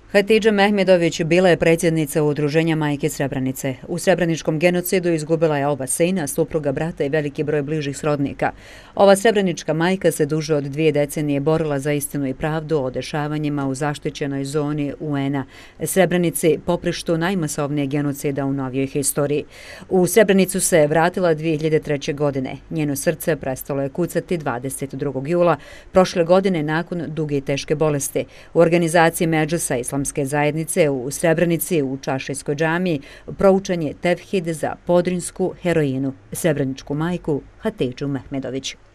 Hatidža Mehmedović bila je predsjednica Udruženja Majke Srebrenice. U srebreničkom genocidu izgubila je oba sina, supruga, brata i veliki broj bližih srodnika. Ova srebrenička majka se duže od 2 decenije borila za istinu i pravdu o dešavanjima u zaštićenoj zoni UN-a, Srebrenici, poprištu najmasovnijeg genocida u novijoj historiji. U Srebrenicu se vratila 2003. godine. Njeno srce prestalo je kucati 22. jula prošle godine nakon duge i teške bolesti. U organizaciji Medžusa Islamske zajednice u Srebrenici u Čašijskoj džamiji proučen je tevhid za podrinsku heroinu, srebreničku majku Hatidžu Mehmedović.